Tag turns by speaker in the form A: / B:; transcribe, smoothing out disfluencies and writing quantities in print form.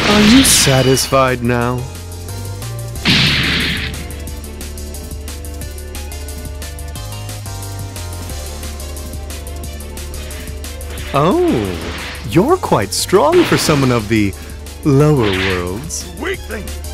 A: Are you satisfied now? Oh, you're quite strong for someone of the lower worlds.
B: Weakling!